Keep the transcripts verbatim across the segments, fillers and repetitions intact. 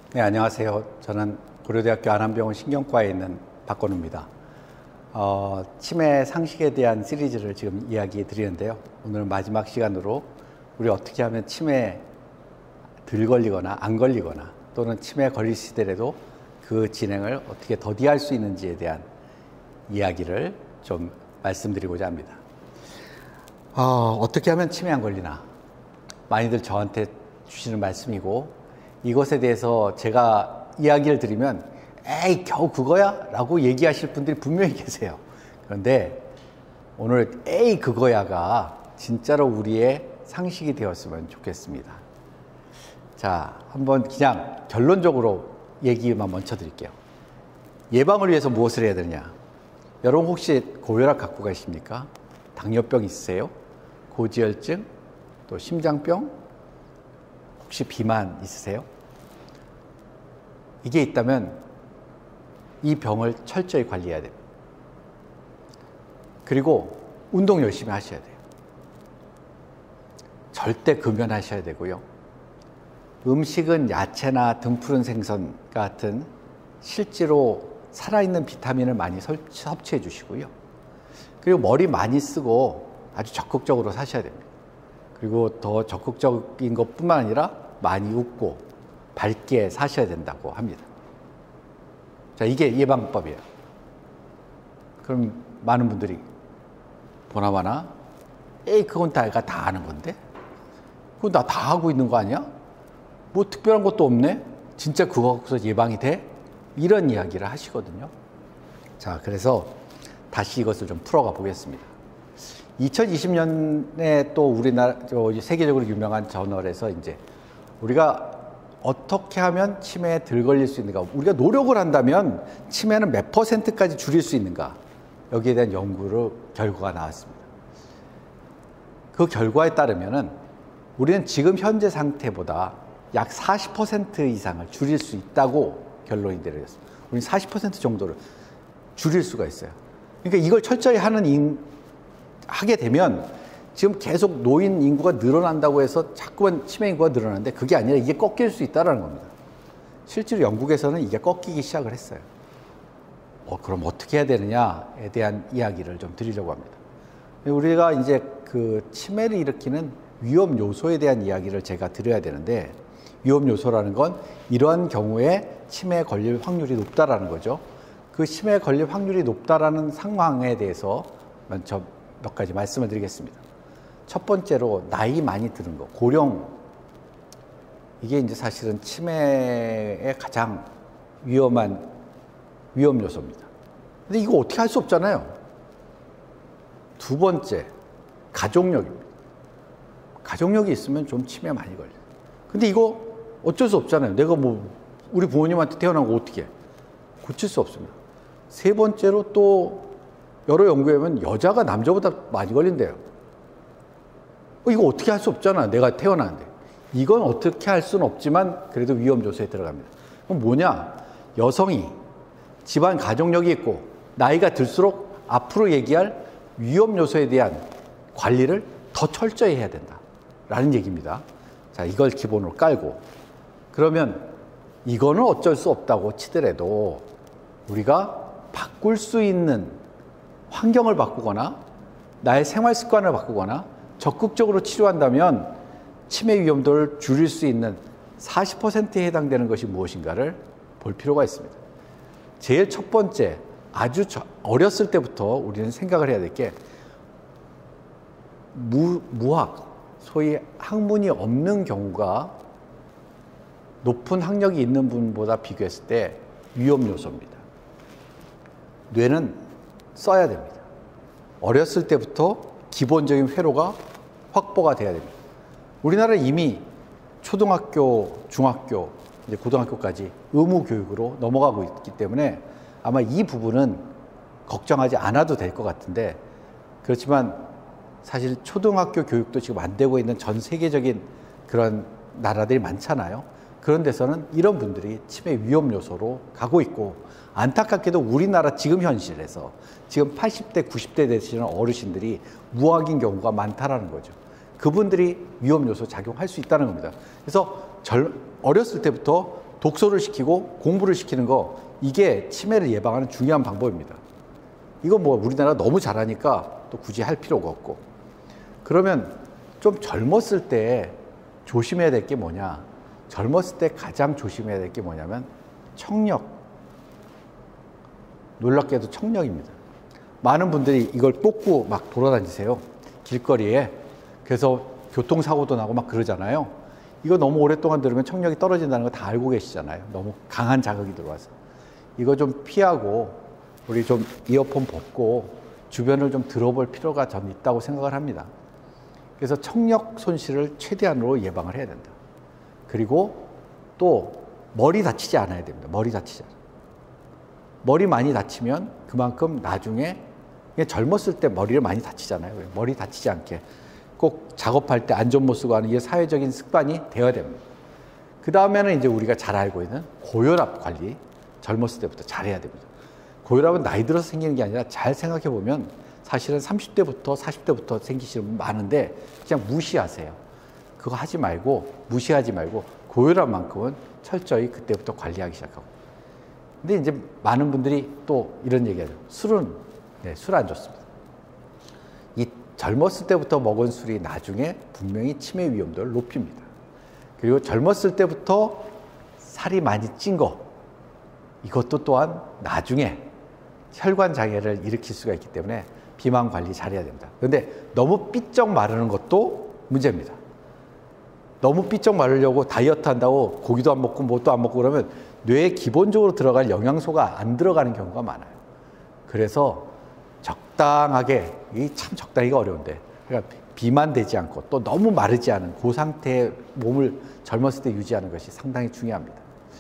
네, 안녕하세요. 저는 고려대학교 안암병원 신경과에 있는 박건우입니다. 어, 치매 상식에 대한 시리즈를 지금 이야기 드리는데요. 오늘은 마지막 시간으로 우리 어떻게 하면 치매에 덜 걸리거나 안 걸리거나 또는 치매에 걸리시더라도 그 진행을 어떻게 더디할 수 있는지에 대한 이야기를 좀 말씀드리고자 합니다. 어, 어떻게 하면 치매에 안 걸리나? 많이들 저한테 주시는 말씀이고, 이것에 대해서 제가 이야기를 드리면 에이 겨우 그거야? 라고 얘기하실 분들이 분명히 계세요. 그런데 오늘 에이 그거야가 진짜로 우리의 상식이 되었으면 좋겠습니다. 자, 한번 그냥 결론적으로 얘기만 먼저 드릴게요. 예방을 위해서 무엇을 해야 되느냐? 여러분 혹시 고혈압 갖고 계십니까? 당뇨병 있으세요? 고지혈증? 또 심장병? 혹시 비만 있으세요? 이게 있다면 이 병을 철저히 관리해야 됩니다. 그리고 운동 열심히 하셔야 돼요. 절대 금연하셔야 되고요. 음식은 야채나 등푸른 생선 같은 실제로 살아있는 비타민을 많이 섭취해 주시고요. 그리고 머리 많이 쓰고 아주 적극적으로 사셔야 됩니다. 그리고 더 적극적인 것뿐만 아니라 많이 웃고 밝게 사셔야 된다고 합니다. 자, 이게 예방법이에요. 그럼 많은 분들이 보나마나 에이 그건 다 내가 다 아는 건데? 그건 나 다 하고 있는 거 아니야? 뭐 특별한 것도 없네? 진짜 그거 갖고서 예방이 돼? 이런 이야기를 하시거든요. 자, 그래서 다시 이것을 좀 풀어가 보겠습니다. 이천이십 년에 또 우리나라, 세계적으로 유명한 저널에서 이제 우리가 어떻게 하면 치매에 덜 걸릴 수 있는가, 우리가 노력을 한다면 치매는 몇 퍼센트까지 줄일 수 있는가, 여기에 대한 연구로 결과가 나왔습니다. 그 결과에 따르면은 우리는 지금 현재 상태보다 약 사십 퍼센트 이상을 줄일 수 있다고 결론이 내려졌습니다. 우리는 사십 퍼센트 정도를 줄일 수가 있어요. 그러니까 이걸 철저히 하는 인, 하게 되면 지금 계속 노인 인구가 늘어난다고 해서 자꾸만 치매 인구가 늘어나는데 그게 아니라 이게 꺾일 수 있다는 겁니다. 실제로 영국에서는 이게 꺾이기 시작을 했어요. 어, 그럼 어떻게 해야 되느냐에 대한 이야기를 좀 드리려고 합니다. 우리가 이제 그 치매를 일으키는 위험 요소에 대한 이야기를 제가 드려야 되는데, 위험 요소라는 건 이러한 경우에 치매에 걸릴 확률이 높다라는 거죠. 그 치매에 걸릴 확률이 높다라는 상황에 대해서 먼저 몇 가지 말씀을 드리겠습니다. 첫 번째로 나이 많이 드는 거, 고령. 이게 이제 사실은 치매의 가장 위험한 위험 요소입니다. 근데 이거 어떻게 할 수 없잖아요. 두 번째, 가족력입니다. 가족력이 있으면 좀 치매 많이 걸려요. 근데 이거 어쩔 수 없잖아요. 내가 뭐 우리 부모님한테 태어난 거 어떻게 해? 고칠 수 없습니다. 세 번째로 또 여러 연구에 보면 여자가 남자보다 많이 걸린대요. 어, 이거 어떻게 할 수 없잖아. 내가 태어났는데. 이건 어떻게 할 수는 없지만 그래도 위험 요소에 들어갑니다. 그럼 뭐냐? 여성이 집안 가족력이 있고 나이가 들수록 앞으로 얘기할 위험 요소에 대한 관리를 더 철저히 해야 된다라는 얘기입니다. 자, 이걸 기본으로 깔고, 그러면 이거는 어쩔 수 없다고 치더라도 우리가 바꿀 수 있는 환경을 바꾸거나 나의 생활 습관을 바꾸거나 적극적으로 치료한다면 치매 위험도를 줄일 수 있는 사십 퍼센트에 해당되는 것이 무엇인가를 볼 필요가 있습니다. 제일 첫 번째, 아주 어렸을 때부터 우리는 생각을 해야 될 게 무, 무학, 소위 학문이 없는 경우가 높은 학력이 있는 분보다 비교했을 때 위험 요소입니다. 뇌는 써야 됩니다. 어렸을 때부터 기본적인 회로가 확보가 돼야 됩니다. 우리나라는 이미 초등학교, 중학교, 이제 고등학교까지 의무 교육으로 넘어가고 있기 때문에 아마 이 부분은 걱정하지 않아도 될 것 같은데, 그렇지만 사실 초등학교 교육도 지금 안 되고 있는 전 세계적인 그런 나라들이 많잖아요. 그런 데서는 이런 분들이 치매 위험 요소로 가고 있고, 안타깝게도 우리나라 지금 현실에서 지금 팔십 대, 구십 대 되시는 어르신들이 무학인 경우가 많다라는 거죠. 그분들이 위험 요소 작용할 수 있다는 겁니다. 그래서 절, 어렸을 때부터 독서를 시키고 공부를 시키는 거, 이게 치매를 예방하는 중요한 방법입니다. 이거 뭐 우리나라 너무 잘하니까 또 굳이 할 필요가 없고. 그러면 좀 젊었을 때 조심해야 될 게 뭐냐? 젊었을 때 가장 조심해야 될 게 뭐냐면 청력. 놀랍게도 청력입니다. 많은 분들이 이걸 뽑고 막 돌아다니세요. 길거리에. 그래서 교통사고도 나고 막 그러잖아요. 이거 너무 오랫동안 들으면 청력이 떨어진다는 거 다 알고 계시잖아요. 너무 강한 자극이 들어와서. 이거 좀 피하고 우리 좀 이어폰 벗고 주변을 좀 들어볼 필요가 저는 있다고 생각을 합니다. 그래서 청력 손실을 최대한으로 예방을 해야 된다. 그리고 또 머리 다치지 않아야 됩니다. 머리 다치지 않아요. 머리 많이 다치면 그만큼 나중에 젊었을 때 머리를 많이 다치잖아요. 머리 다치지 않게 꼭 작업할 때 안전모 쓰고 하는 이게 사회적인 습관이 되어야 됩니다. 그 다음에는 이제 우리가 잘 알고 있는 고혈압 관리, 젊었을 때부터 잘해야 됩니다. 고혈압은 나이 들어서 생기는 게 아니라 잘 생각해 보면 사실은 삼십 대부터 사십 대부터 생기시는 분 많은데 그냥 무시하세요. 그거 하지 말고, 무시하지 말고 고혈압만큼은 철저히 그때부터 관리하기 시작하고. 근데 이제 많은 분들이 또 이런 얘기하죠. 술은, 네, 술 안 좋습니다. 이 젊었을 때부터 먹은 술이 나중에 분명히 치매 위험도를 높입니다. 그리고 젊었을 때부터 살이 많이 찐 거, 이것도 또한 나중에 혈관 장애를 일으킬 수가 있기 때문에 비만 관리 잘해야 됩니다. 그런데 너무 삐쩍 마르는 것도 문제입니다. 너무 삐쩍 마르려고 다이어트 한다고 고기도 안 먹고 뭣도 안 먹고 그러면 뇌에 기본적으로 들어갈 영양소가 안 들어가는 경우가 많아요. 그래서 적당하게, 이 참 적당히가 어려운데, 그러니까 비만되지 않고 또 너무 마르지 않은 그 상태의 몸을 젊었을 때 유지하는 것이 상당히 중요합니다.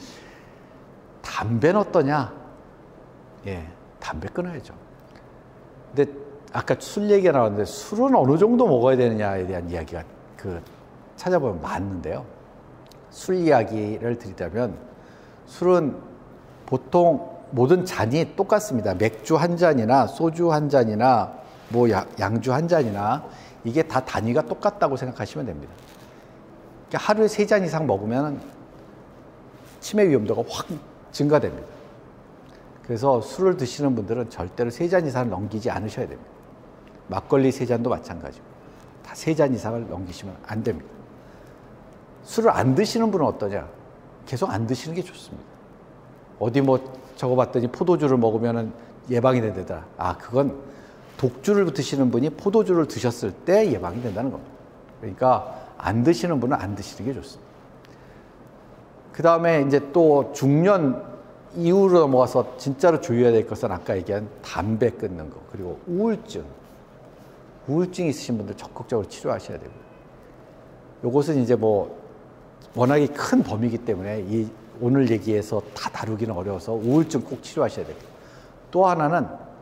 담배는 어떠냐? 예, 담배 끊어야죠. 근데 아까 술 얘기가 나왔는데 술은 어느 정도 먹어야 되느냐에 대한 이야기가 그 찾아보면 많은데요. 술 이야기를 드리자면 술은 보통 모든 잔이 똑같습니다. 맥주 한 잔이나 소주 한 잔이나 뭐 양주 한 잔이나 이게 다 단위가 똑같다고 생각하시면 됩니다. 그러니까 하루에 세 잔 이상 먹으면 치매 위험도가 확 증가됩니다. 그래서 술을 드시는 분들은 절대로 세 잔 이상을 넘기지 않으셔야 됩니다. 막걸리 세 잔도 마찬가지고 다 세 잔 이상을 넘기시면 안 됩니다. 술을 안 드시는 분은 어떠냐? 계속 안 드시는 게 좋습니다. 어디 뭐 적어봤더니 포도주를 먹으면 예방이 된다. 아, 그건 독주를 드시는 분이 포도주를 드셨을 때 예방이 된다는 겁니다. 그러니까 안 드시는 분은 안 드시는 게 좋습니다. 그 다음에 이제 또 중년 이후로 넘어가서 진짜로 주의해야 될 것은 아까 얘기한 담배 끊는 거, 그리고 우울증. 우울증 있으신 분들 적극적으로 치료하셔야 되고요. 요것은 이제 뭐 워낙에 큰 범위이기 때문에 이 오늘 얘기에서 다 다루기는 어려워서 우울증 꼭 치료하셔야 되고, 또 하나는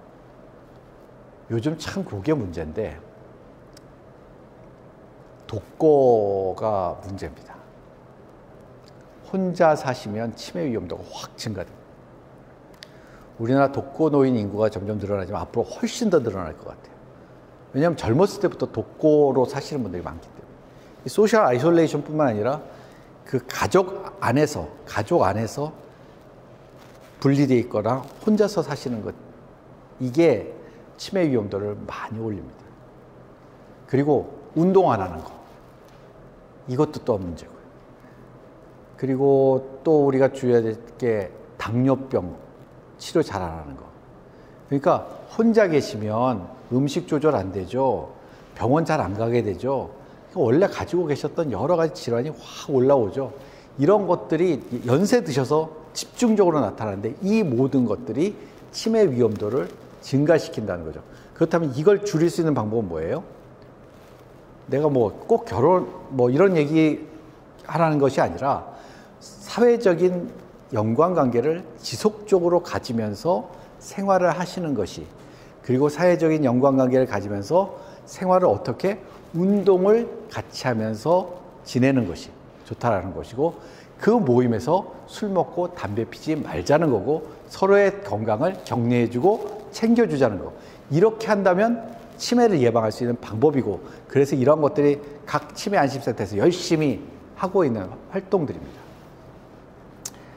요즘 참 그게 문제인데 독거가 문제입니다. 혼자 사시면 치매 위험도가 확 증가됩니다. 우리나라 독거 노인 인구가 점점 늘어나지만 앞으로 훨씬 더 늘어날 것 같아요. 왜냐하면 젊었을 때부터 독거로 사시는 분들이 많기 때문에. 이 소셜 아이솔레이션 뿐만 아니라 그 가족 안에서, 가족 안에서 분리되어 있거나 혼자서 사시는 것, 이게 치매 위험도를 많이 올립니다. 그리고 운동 안 하는 거, 이것도 또 문제고요. 그리고 또 우리가 주의해야 될 게 당뇨병 치료 잘 안 하는 거. 그러니까 혼자 계시면 음식 조절 안 되죠. 병원 잘 안 가게 되죠. 원래 가지고 계셨던 여러 가지 질환이 확 올라오죠. 이런 것들이 연세 드셔서 집중적으로 나타나는데 이 모든 것들이 치매 위험도를 증가시킨다는 거죠. 그렇다면 이걸 줄일 수 있는 방법은 뭐예요? 내가 뭐 꼭 결혼 뭐 이런 얘기 하라는 것이 아니라 사회적인 연관관계를 지속적으로 가지면서 생활을 하시는 것이, 그리고 사회적인 연관관계를 가지면서 생활을 어떻게 운동을 같이 하면서 지내는 것이 좋다라는 것이고, 그 모임에서 술 먹고 담배 피지 말자는 거고, 서로의 건강을 격려해주고 챙겨주자는 거. 이렇게 한다면 치매를 예방할 수 있는 방법이고, 그래서 이런 것들이 각 치매 안심센터에서 열심히 하고 있는 활동들입니다.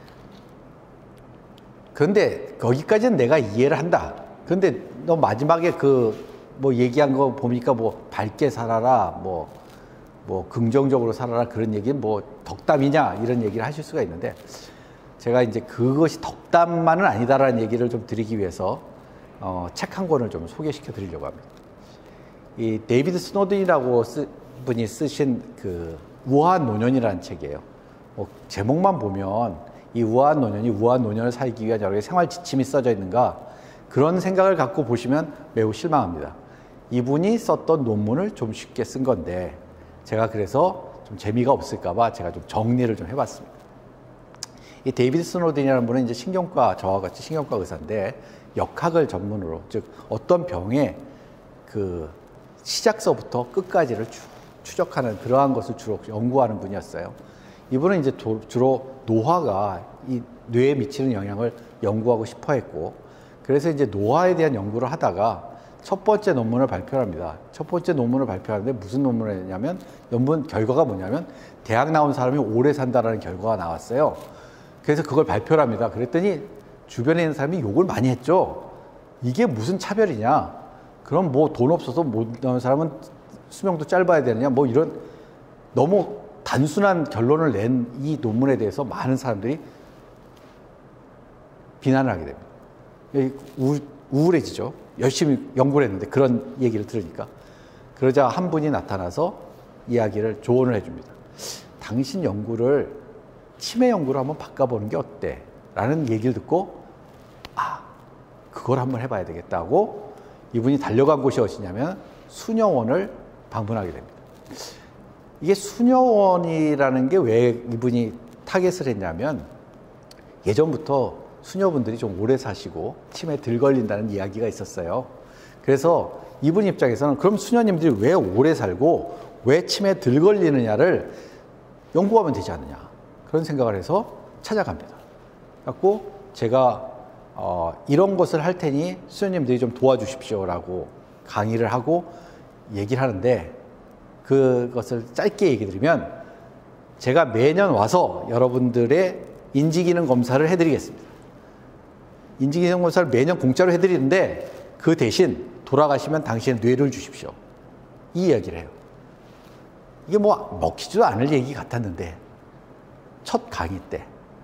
그런데 거기까지는 내가 이해를 한다. 그런데 너 마지막에 그 뭐 얘기한 거 보니까 뭐 밝게 살아라, 뭐, 뭐 긍정적으로 살아라 그런 얘기는 뭐 덕담이냐 이런 얘기를 하실 수가 있는데 제가 이제 그것이 덕담만은 아니다라는 얘기를 좀 드리기 위해서 어, 책 한 권을 좀 소개시켜 드리려고 합니다. 이 데이비드 스노든이라고 쓰, 분이 쓰신 그 우아한 노년이라는 책이에요. 뭐 제목만 보면 이 우아한 노년이 우아한 노년을 살기 위한 여러 개의 생활 지침이 써져 있는가 그런 생각을 갖고 보시면 매우 실망합니다. 이분이 썼던 논문을 좀 쉽게 쓴 건데 제가 그래서 좀 재미가 없을까 봐 제가 좀 정리를 좀 해봤습니다. 이 데이비드 스노든이라는 분은 이제 신경과, 저와 같이 신경과 의사인데 역학을 전문으로, 즉 어떤 병의 그 시작서부터 끝까지를 추, 추적하는 그러한 것을 주로 연구하는 분이었어요. 이분은 이제 도, 주로 노화가 이 뇌에 미치는 영향을 연구하고 싶어 했고, 그래서 이제 노화에 대한 연구를 하다가 첫 번째 논문을 발표합니다. 첫 번째 논문을 발표하는데 무슨 논문을 했냐면, 논문 결과가 뭐냐면 대학 나온 사람이 오래 산다라는 결과가 나왔어요. 그래서 그걸 발표를 합니다. 그랬더니 주변에 있는 사람이 욕을 많이 했죠. 이게 무슨 차별이냐? 그럼 뭐 돈 없어서 못 나온 사람은 수명도 짧아야 되느냐? 뭐 이런 너무 단순한 결론을 낸 이 논문에 대해서 많은 사람들이 비난을 하게 됩니다. 우울, 우울해지죠. 열심히 연구를 했는데 그런 얘기를 들으니까. 그러자 한 분이 나타나서 이야기를 조언을 해줍니다. 당신 연구를 치매 연구로 한번 바꿔보는 게 어때? 라는 얘기를 듣고 아, 그걸 한번 해봐야 되겠다고 이분이 달려간 곳이 어디냐면 수녀원을 방문하게 됩니다. 이게 수녀원이라는 게 왜 이분이 타겟을 했냐면 예전부터 수녀분들이 좀 오래 사시고 치매에 덜 걸린다는 이야기가 있었어요. 그래서 이분 입장에서는 그럼 수녀님들이 왜 오래 살고 왜 치매에 덜 걸리느냐를 연구하면 되지 않느냐 그런 생각을 해서 찾아갑니다. 그래서 제가 어, 이런 것을 할 테니 수녀님들이 좀 도와주십시오라고 강의를 하고 얘기를 하는데 그것을 짧게 얘기 드리면 제가 매년 와서 여러분들의 인지기능 검사를 해드리겠습니다. 인지기능 검사를 매년 공짜로 해드리는데 그 대신 돌아가시면 당신의 뇌를 주십시오. 이 이야기를 해요. 이게 뭐 먹히지도 않을 얘기 같았는데 첫 강의 때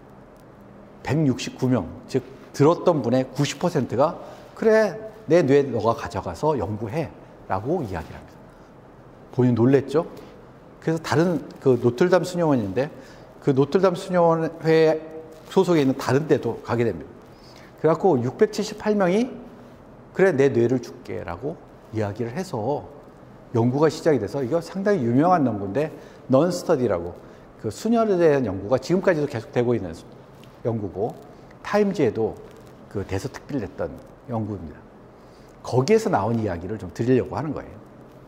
백육십구 명, 즉 들었던 분의 구십 퍼센트가 그래 내 뇌 너가 가져가서 연구해 라고 이야기를 합니다. 본인 놀랬죠? 그래서 다른 그 노틀담 수녀원인데 그 노틀담 수녀원회 소속에 있는 다른 데도 가게 됩니다. 그래갖고 육백칠십팔 명이 그래 내 뇌를 줄게 라고 이야기를 해서 연구가 시작이 돼서 이거 상당히 유명한 연구인데 넌스터디라고 그 수녀에 대한 연구가 지금까지도 계속되고 있는 연구고 타임즈에도 그 대서특필됐던 연구입니다. 거기에서 나온 이야기를 좀 드리려고 하는 거예요.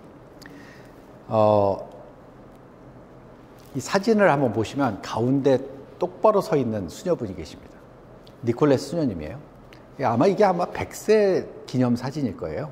어, 이 사진을 한번 보시면 가운데 똑바로 서 있는 수녀분이 계십니다. 니콜레스 수녀님이에요. 아마 이게 아마 백 세 기념 사진일 거예요.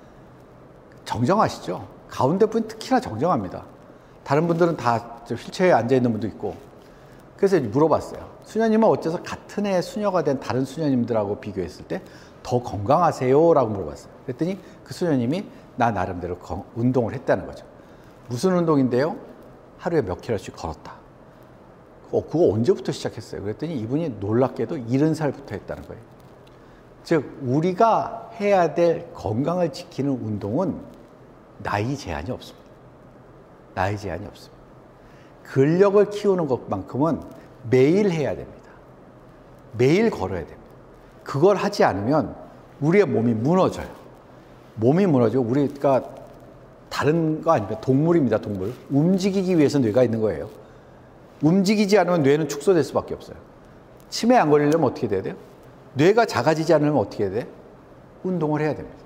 정정하시죠? 가운데 분 특히나 정정합니다. 다른 분들은 다 휠체어에 앉아있는 분도 있고. 그래서 물어봤어요. 수녀님은 어째서 같은 해 수녀가 된 다른 수녀님들하고 비교했을 때 더 건강하세요? 라고 물어봤어요. 그랬더니 그 수녀님이 나 나름대로 건, 운동을 했다는 거죠. 무슨 운동인데요? 하루에 몇 킬로씩 걸었다. 어, 그거 언제부터 시작했어요? 그랬더니 이분이 놀랍게도 일흔 살부터 했다는 거예요. 즉 우리가 해야 될 건강을 지키는 운동은 나이 제한이 없습니다. 나이 제한이 없습니다. 근력을 키우는 것만큼은 매일 해야 됩니다. 매일 걸어야 됩니다. 그걸 하지 않으면 우리의 몸이 무너져요. 몸이 무너지고 우리가 다른 거 아닙니다. 동물입니다. 동물. 움직이기 위해서 뇌가 있는 거예요. 움직이지 않으면 뇌는 축소될 수밖에 없어요. 치매 안 걸리려면 어떻게 돼야 돼요? 뇌가 작아지지 않으면 어떻게 해야 돼? 운동을 해야 됩니다.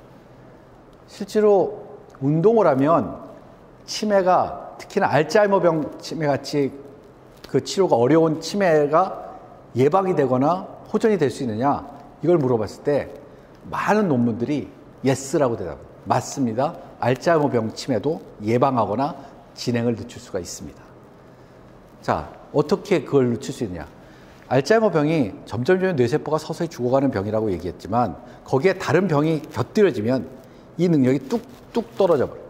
실제로 운동을 하면 치매가 특히나 알츠하이머병 치매같이 그 치료가 어려운 치매가 예방이 되거나 호전이 될 수 있느냐 이걸 물어봤을 때 많은 논문들이 예스라고 대답합니다. 맞습니다. 알츠하이머병 치매도 예방하거나 진행을 늦출 수가 있습니다. 자, 어떻게 그걸 늦출 수 있느냐? 알츠하이머 병이 점점점 뇌세포가 서서히 죽어가는 병이라고 얘기했지만 거기에 다른 병이 곁들여지면 이 능력이 뚝뚝 떨어져 버려요.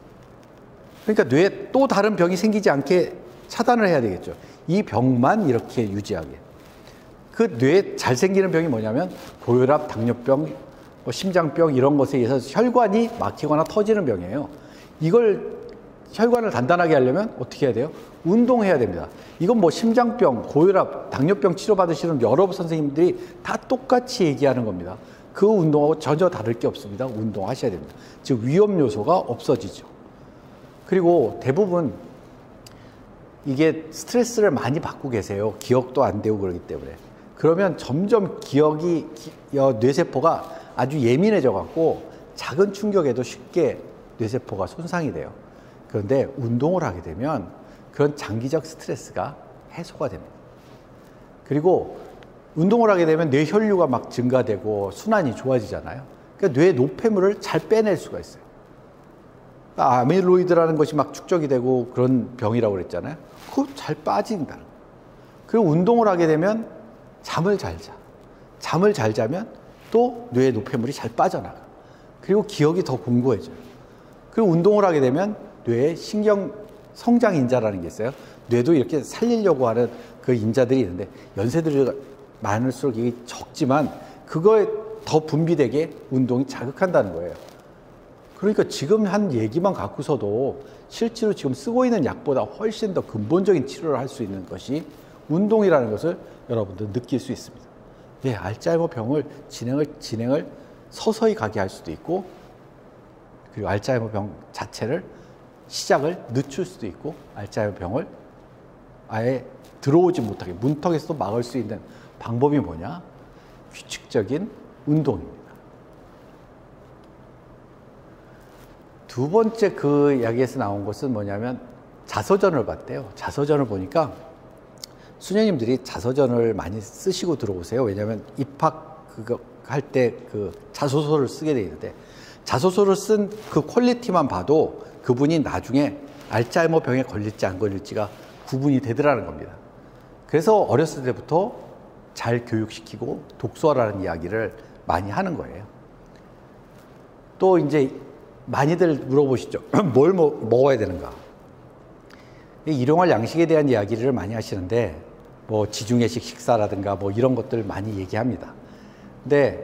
그러니까 뇌에 또 다른 병이 생기지 않게 차단을 해야 되겠죠. 이 병만 이렇게 유지하게. 그 뇌에 잘 생기는 병이 뭐냐면 고혈압, 당뇨병, 뭐 심장병 이런 것에 의해서 혈관이 막히거나 터지는 병이에요. 이걸 혈관을 단단하게 하려면 어떻게 해야 돼요? 운동해야 됩니다. 이건 뭐 심장병, 고혈압, 당뇨병 치료받으시는 여러 선생님들이 다 똑같이 얘기하는 겁니다. 그 운동하고 전혀 다를 게 없습니다. 운동하셔야 됩니다. 즉 위험 요소가 없어지죠. 그리고 대부분 이게 스트레스를 많이 받고 계세요. 기억도 안 되고 그러기 때문에. 그러면 점점 기억이, 뇌세포가 아주 예민해져 갖고 작은 충격에도 쉽게 뇌세포가 손상이 돼요. 그런데 운동을 하게 되면 그런 장기적 스트레스가 해소가 됩니다. 그리고 운동을 하게 되면 뇌 혈류가 막 증가되고 순환이 좋아지잖아요. 그러니까 뇌 노폐물을 잘 빼낼 수가 있어요. 아밀로이드라는 것이 막 축적이 되고 그런 병이라고 그랬잖아요. 그거 잘 빠진다. 그리고 운동을 하게 되면 잠을 잘 자. 잠을 잘 자면 또 뇌의 노폐물이 잘 빠져나가. 그리고 기억이 더 공고해져요. 그리고 운동을 하게 되면 뇌에 신경 성장 인자라는 게 있어요. 뇌도 이렇게 살리려고 하는 그 인자들이 있는데 연세들이 많을수록 이게 적지만 그거에 더 분비되게 운동이 자극한다는 거예요. 그러니까 지금 한 얘기만 갖고서도 실제로 지금 쓰고 있는 약보다 훨씬 더 근본적인 치료를 할 수 있는 것이 운동이라는 것을 여러분들 느낄 수 있습니다. 예, 알츠하이머 병을 진행을, 진행을 서서히 가게 할 수도 있고, 그리고 알츠하이머 병 자체를 시작을 늦출 수도 있고, 알츠하이머 병을 아예 들어오지 못하게 문턱에서도 막을 수 있는 방법이 뭐냐? 규칙적인 운동입니다. 두 번째 그 이야기에서 나온 것은 뭐냐면 자서전을 봤대요. 자서전을 보니까 수녀님들이 자서전을 많이 쓰시고 들어오세요. 왜냐하면 입학 그거 할 때 그 자소서를 쓰게 돼 있는데 자소서를 쓴 그 퀄리티만 봐도 그분이 나중에 알츠하이머 병에 걸릴지 안 걸릴지가 구분이 되더라는 겁니다. 그래서 어렸을 때부터 잘 교육시키고 독서하라는 이야기를 많이 하는 거예요. 또 이제 많이들 물어보시죠. 뭘 먹, 먹어야 되는가? 일용할 양식에 대한 이야기를 많이 하시는데 뭐 지중해식 식사라든가 뭐 이런 것들 많이 얘기합니다. 근데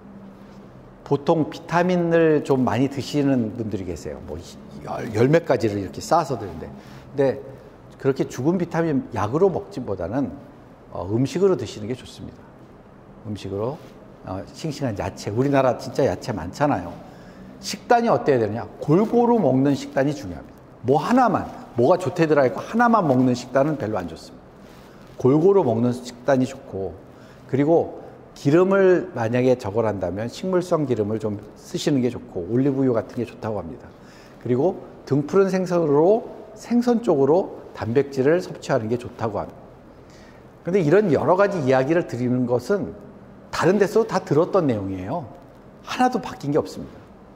보통 비타민을 좀 많이 드시는 분들이 계세요. 뭐 열 몇 가지를 이렇게 쌓아서 드는데, 근데 그렇게 죽은 비타민 약으로 먹지보다는 어, 음식으로 드시는 게 좋습니다. 음식으로 어, 싱싱한 야채. 우리나라 진짜 야채 많잖아요. 식단이 어때야 되느냐? 골고루 먹는 식단이 중요합니다. 뭐 하나만, 뭐가 좋대더라 했고 하나만 먹는 식단은 별로 안 좋습니다. 골고루 먹는 식단이 좋고, 그리고 기름을 만약에 저걸한다면 식물성 기름을 좀 쓰시는 게 좋고, 올리브유 같은 게 좋다고 합니다. 그리고 등푸른 생선으로 생선 쪽으로 단백질을 섭취하는 게 좋다고 합니다. 그런데 이런 여러 가지 이야기를 드리는 것은 다른 데서 다 들었던 내용이에요. 하나도 바뀐 게 없습니다.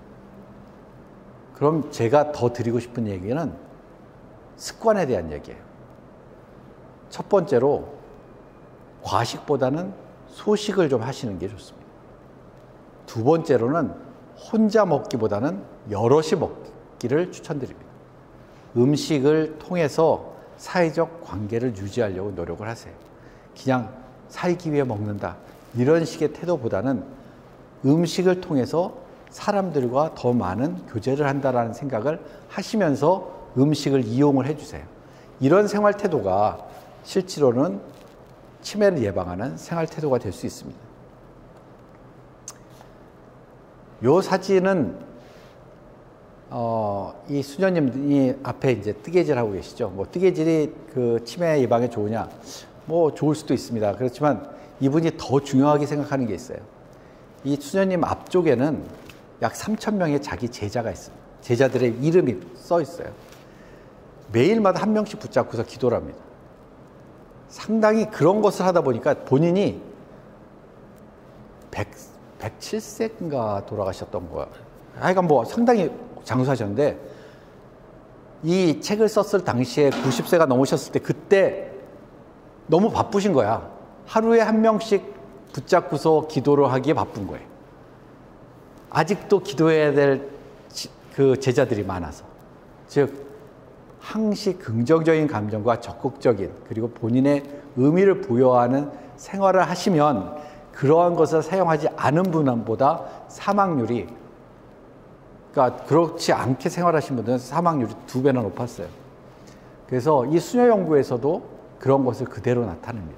그럼 제가 더 드리고 싶은 얘기는 습관에 대한 얘기예요. 첫 번째로 과식보다는 소식을 좀 하시는 게 좋습니다. 두 번째로는 혼자 먹기보다는 여럿이 먹기를 추천드립니다. 음식을 통해서 사회적 관계를 유지하려고 노력을 하세요. 그냥 살기 위해 먹는다 이런 식의 태도보다는 음식을 통해서 사람들과 더 많은 교제를 한다라는 생각을 하시면서 음식을 이용을 해주세요. 이런 생활 태도가 실제로는 치매를 예방하는 생활 태도가 될 수 있습니다. 요 사진은 어, 이 수녀님이 앞에 이제 뜨개질 하고 계시죠. 뭐 뜨개질이 그 치매 예방에 좋으냐? 뭐 좋을 수도 있습니다. 그렇지만 이분이 더 중요하게 생각하는 게 있어요. 이 수녀님 앞쪽에는 약 삼천 명의 자기 제자가 있습니다. 제자들의 이름이 써 있어요. 매일마다 한 명씩 붙잡고서 기도를 합니다. 상당히 그런 것을 하다 보니까 본인이 백칠 세인가 돌아가셨던 거야. 하여간 뭐 상당히 장수하셨는데 이 책을 썼을 당시에 구십 세가 넘으셨을 때 그때 너무 바쁘신 거야. 하루에 한 명씩 붙잡고서 기도를 하기에 바쁜 거예요. 아직도 기도해야 될 그 제자들이 많아서. 즉 항시 긍정적인 감정과 적극적인 그리고 본인의 의미를 부여하는 생활을 하시면 그러한 것을 사용하지 않은 분보다 사망률이, 그러니까 그렇지 않게 생활하신 분들은 사망률이 두 배나 높았어요. 그래서 이 수녀 연구에서도 그런 것을 그대로 나타냅니다.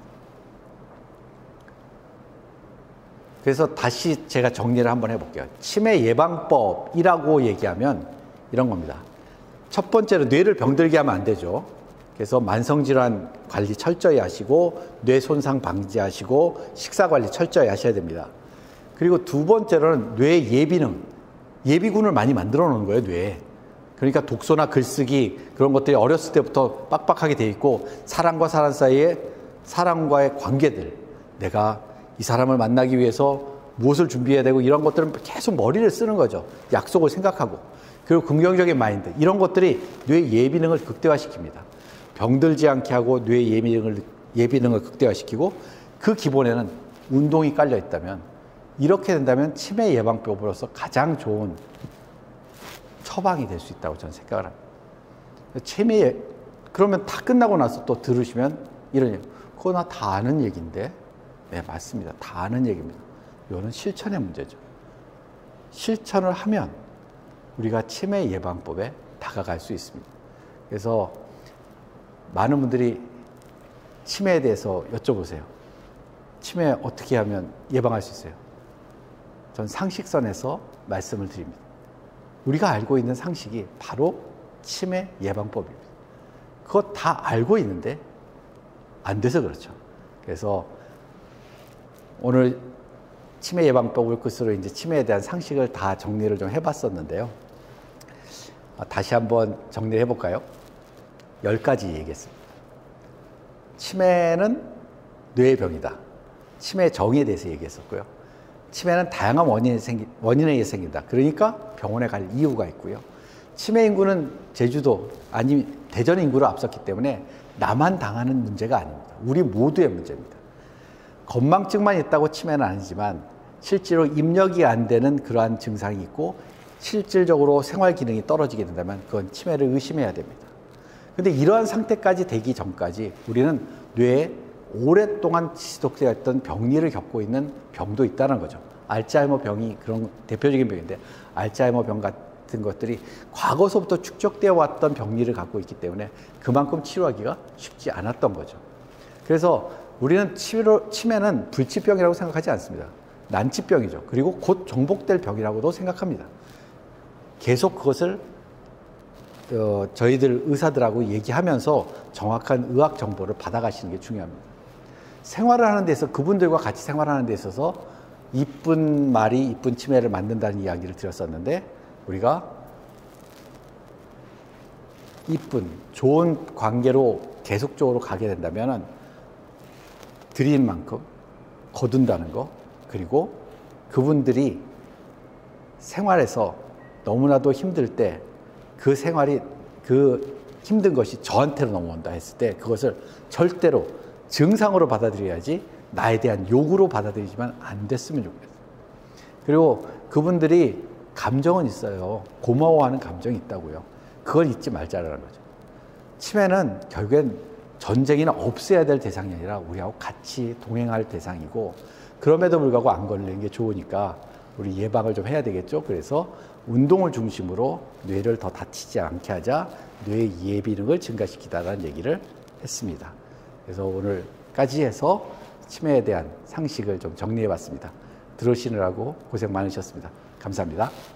그래서 다시 제가 정리를 한번 해볼게요. 치매 예방법이라고 얘기하면 이런 겁니다. 첫 번째로 뇌를 병들게 하면 안 되죠. 그래서 만성질환 관리 철저히 하시고 뇌 손상 방지하시고 식사 관리 철저히 하셔야 됩니다. 그리고 두 번째로는 뇌 예비능, 예비군을 많이 만들어 놓는 거예요, 뇌에. 그러니까 독서나 글쓰기 그런 것들이 어렸을 때부터 빡빡하게 돼 있고 사람과 사람 사이에 사람과의 관계들, 내가 이 사람을 만나기 위해서 무엇을 준비해야 되고 이런 것들은 계속 머리를 쓰는 거죠. 약속을 생각하고. 그리고 긍정적인 마인드, 이런 것들이 뇌 예비능을 극대화시킵니다. 병들지 않게 하고 뇌 예비능을, 예비능을 극대화시키고 그 기본에는 운동이 깔려 있다면, 이렇게 된다면 치매 예방법으로서 가장 좋은 처방이 될 수 있다고 저는 생각을 합니다. 치매, 그러면 다 끝나고 나서 또 들으시면 이런 얘기, 그거 나 다 아는 얘기인데. 네, 맞습니다. 다 아는 얘기입니다. 이거는 실천의 문제죠. 실천을 하면 우리가 치매 예방법에 다가갈 수 있습니다. 그래서 많은 분들이 치매에 대해서 여쭤보세요. 치매 어떻게 하면 예방할 수 있어요? 전 상식선에서 말씀을 드립니다. 우리가 알고 있는 상식이 바로 치매 예방법입니다. 그거 다 알고 있는데 안 돼서 그렇죠. 그래서 오늘 치매 예방법을 끝으로 이제 치매에 대한 상식을 다 정리를 좀 해봤었는데요. 다시 한번 정리를 해볼까요? 열 가지 얘기했습니다. 치매는 뇌의 병이다. 치매 정의에 대해서 얘기했었고요. 치매는 다양한 원인에 생기, 원인에 의해 생긴다. 그러니까 병원에 갈 이유가 있고요. 치매 인구는 제주도, 아니 대전 인구를 앞섰기 때문에 나만 당하는 문제가 아닙니다. 우리 모두의 문제입니다. 건망증만 있다고 치매는 아니지만 실제로 입력이 안 되는 그러한 증상이 있고 실질적으로 생활 기능이 떨어지게 된다면 그건 치매를 의심해야 됩니다. 근데 이러한 상태까지 되기 전까지 우리는 뇌에 오랫동안 지속되어 있던 병리를 겪고 있는 병도 있다는 거죠. 알츠하이머 병이 그런 대표적인 병인데, 알츠하이머 병 같은 것들이 과거서부터 축적되어 왔던 병리를 갖고 있기 때문에 그만큼 치료하기가 쉽지 않았던 거죠. 그래서 우리는 치료, 치매는 불치병이라고 생각하지 않습니다. 난치병이죠. 그리고 곧 정복될 병이라고도 생각합니다. 계속 그것을 어, 저희들 의사들하고 얘기하면서 정확한 의학 정보를 받아가시는 게 중요합니다. 생활을 하는 데 있어서, 그분들과 같이 생활하는 데 있어서 이쁜 말이 이쁜 치매를 만든다는 이야기를 드렸었는데, 우리가 이쁜 좋은 관계로 계속적으로 가게 된다면 드린 만큼 거둔다는 거, 그리고 그분들이 생활에서 너무나도 힘들 때 그 생활이, 그 힘든 것이 저한테로 넘어온다 했을 때 그것을 절대로 증상으로 받아들여야지 나에 대한 요구로 받아들이지만 안 됐으면 좋겠어요. 그리고 그분들이 감정은 있어요. 고마워하는 감정이 있다고요. 그걸 잊지 말자라는 거죠. 치매는 결국엔 전쟁이나 없애야 될 대상이 아니라 우리하고 같이 동행할 대상이고, 그럼에도 불구하고 안 걸리는 게 좋으니까 우리 예방을 좀 해야 되겠죠. 그래서 운동을 중심으로 뇌를 더 다치지 않게 하자, 뇌의 예비능을 증가시키다라는 얘기를 했습니다. 그래서 오늘까지 해서 치매에 대한 상식을 좀 정리해 봤습니다. 들으시느라고 고생 많으셨습니다. 감사합니다.